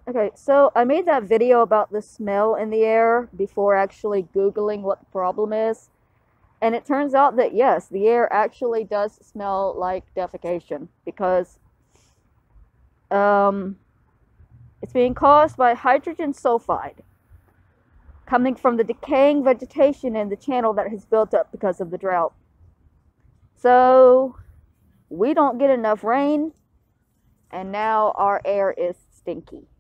Okay, so I made that video about the smell in the air before actually Googling what the problem is. And it turns out that yes, the air actually does smell like defecation because um, it's being caused by hydrogen sulfide coming from the decaying vegetation in the channel that has built up because of the drought. So we don't get enough rain, and now our air is stinky.